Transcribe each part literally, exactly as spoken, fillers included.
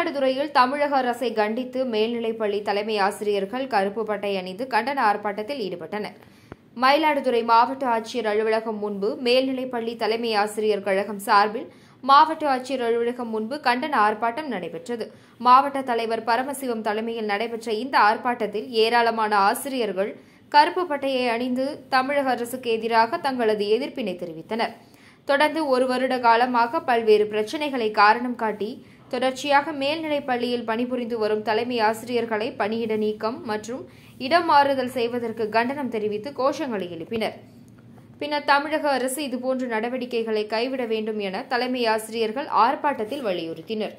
மயிலாடுதுறையில் தமிழக அரசை கண்டித்து மேல்நிலைப்பள்ளி தலைமை ஆசிரியர்கள் கருப்பு பட்டை அணிந்து கண்டன ஆர்ப்பாட்டத்தில் ஈடுபட்டனர். மயிலாடுதுறை மாவட்ட ஆட்சியர் அலுவலகம் முன்பு மேல்நிலைப்பள்ளி தலைமை ஆசிரியர் கழகம் சார்பில் மாவட்ட ஆட்சியர் அலுவலகம் முன்பு கண்டன ஆர்ப்பாட்டம் நடைபெற்றது. மாவட்ட தலைவர் பரமசிவம் தலைமையில் நடைபெற்ற இந்த ஆர்ப்பாட்டத்தில் ஏராளமான ஆசிரியர்கள் கருப்பு பட்டையை அணிந்து தமிழக அரசுக்கு எதிராக தங்களது எதிர்ப்பினை தெரிவித்தனர். தொடர்ந்து ஒரு வருட காலமாக பல்வேறு பிரச்சினைகளை காரணம் காட்டி தொடர்ச்சியாக மேல்நிலைப் பள்ளியில் பணிபுரிந்து வரும் தலைமை ஆசிரியர்களை பணியிட நீக்கம் மற்றும் இடம் மாறுதல் செய்வதற்கு கண்டனம் தெரிவித்து கோஷங்களை எழுப்பினர். பின்னர் தமிழக அரசு இதுபோன்ற நடவடிக்கைகளை கைவிட வேண்டும் என தலைமை ஆசிரியர்கள் ஆர்ப்பாட்டத்தில் வலியுறுத்தினர்.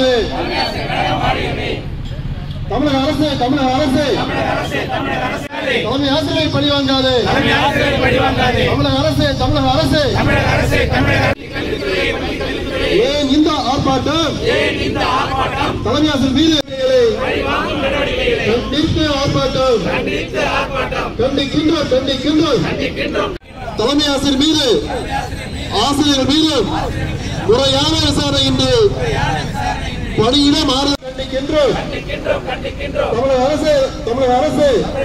தமிழக அரசு தமிழக அரசு தலைமை ஆசிரியரை பழிவாங்காது. தமிழக அரசு தமிழக அரசு ஏன் இந்த ஆர்ப்பாட்டம்? தலைமை ஆசிரியர் மீது கண்டித்து ஆர்ப்பாட்டம் கண்டிக்கின்றோம் கண்டிக்கின்றோம் தலைமை ஆசிரியர் மீது ஆசிரியர்கள் மீது முறையான விசாரணை இன்று பணியிட மாறுதல் கண்டிக்கின்றோம். தமிழக அரசு தமிழக அரசு